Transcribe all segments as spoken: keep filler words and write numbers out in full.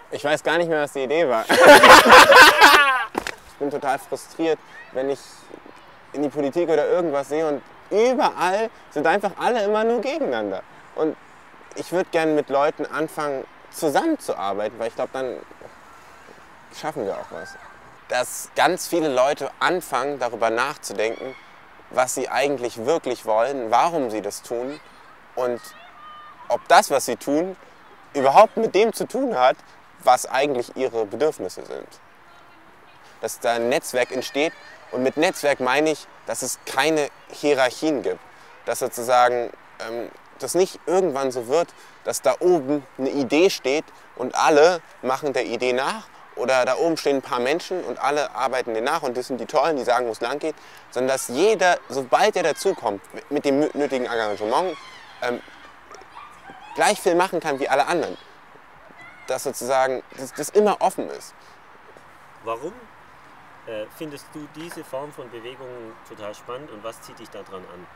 Ich weiß gar nicht mehr, was die Idee war. Ich bin total frustriert, wenn ich in die Politik oder irgendwas sehe und überall sind einfach alle immer nur gegeneinander. Und ich würde gerne mit Leuten anfangen, zusammenzuarbeiten, weil ich glaube, dann schaffen wir auch was. Dass ganz viele Leute anfangen, darüber nachzudenken, was sie eigentlich wirklich wollen, warum sie das tun und ob das, was sie tun, überhaupt mit dem zu tun hat, was eigentlich ihre Bedürfnisse sind. Dass da ein Netzwerk entsteht und mit Netzwerk meine ich, dass es keine Hierarchien gibt. Dass sozusagen ähm, das nicht irgendwann so wird, dass da oben eine Idee steht und alle machen der Idee nach oder da oben stehen ein paar Menschen und alle arbeiten denen nach und das sind die Tollen, die sagen, wo es lang geht, sondern dass jeder, sobald er dazukommt, mit dem nötigen Engagement, ähm, gleich viel machen kann wie alle anderen. Dass sozusagen das, das immer offen ist. Warum äh, findest du diese Form von Bewegung total spannend und was zieht dich daran an?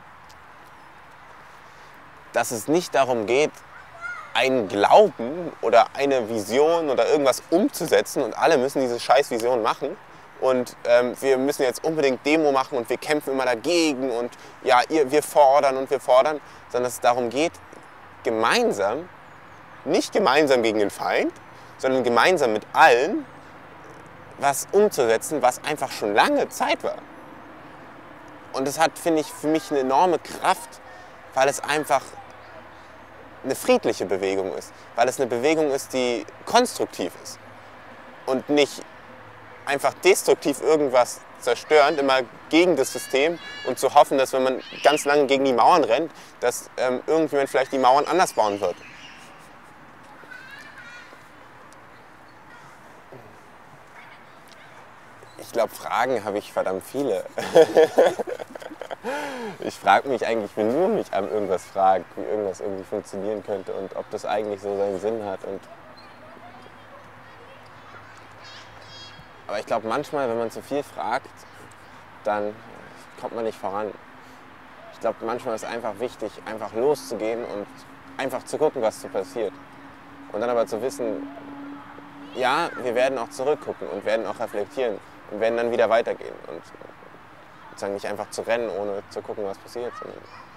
Dass es nicht darum geht, einen Glauben oder eine Vision oder irgendwas umzusetzen und alle müssen diese scheiß Vision machen und ähm, wir müssen jetzt unbedingt Demo machen und wir kämpfen immer dagegen und ja, ihr, wir fordern und wir fordern, sondern dass es darum geht, gemeinsam, nicht gemeinsam gegen den Feind, sondern gemeinsam mit allen was umzusetzen, was einfach schon lange Zeit war. Und das hat, finde ich, für mich eine enorme Kraft, weil es einfach eine friedliche Bewegung ist, weil es eine Bewegung ist, die konstruktiv ist und nicht einfach destruktiv irgendwas zerstörend, immer gegen das System und zu hoffen, dass wenn man ganz lange gegen die Mauern rennt, dass ähm, irgendjemand vielleicht die Mauern anders bauen wird. Ich glaube, Fragen habe ich verdammt viele. Ich frage mich eigentlich, wenn nur mich an irgendwas fragt, wie irgendwas irgendwie funktionieren könnte und ob das eigentlich so seinen Sinn hat. Und aber ich glaube, manchmal, wenn man zu viel fragt, dann kommt man nicht voran. Ich glaube, manchmal ist es einfach wichtig, einfach loszugehen und einfach zu gucken, was so passiert. Und dann aber zu wissen, ja, wir werden auch zurückgucken und werden auch reflektieren und werden dann wieder weitergehen. Und sozusagen nicht einfach zu rennen, ohne zu gucken, was passiert, sondern